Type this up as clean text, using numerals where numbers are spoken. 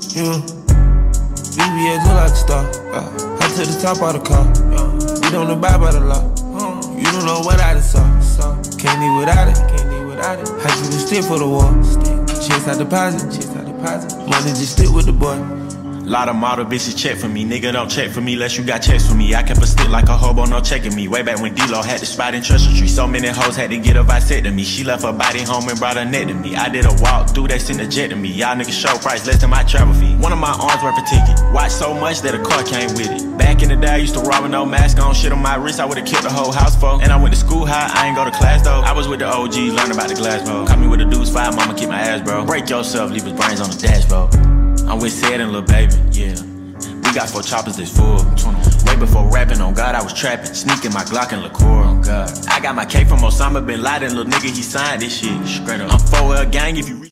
BBS look like a star. I took the top of the car. We don't abide by the law. You don't know what I just saw. Can't live without it. I keep a stick for the war. Chase out deposit. Money just stick with the boy. Lot of model bitches check for me, nigga don't check for me unless you got checks for me. I kept a stick like a hobo, no checking me. Way back when D-Lo had the spot in Treasure Tree. So many hoes had to get a vasectomy. She left her body home and brought her neck to me. I did a walk through, they sent a jet to me. Y'all niggas show price less than my travel fee. One of my arms worth a ticket. Watched so much that a car came with it. Back in the day I used to rob with no mask on. Shit on my wrist I would've killed the whole house for. And I went to school high, I ain't go to class though. I was with the OGs, learn about the glass bro. Caught me with a deuce 5, mama keep my ass bro. Break yourself, leave his brains on the dashboard. I'm with Sid and Lil Baby, yeah. We got 4 choppers that's full. Way before rapping, on God I was trapping. Sneaking my Glock and liqueur, on God. I got my cake from Osama Bin Laden, little nigga he signed this shit. Straight up. I'm 4L gang if you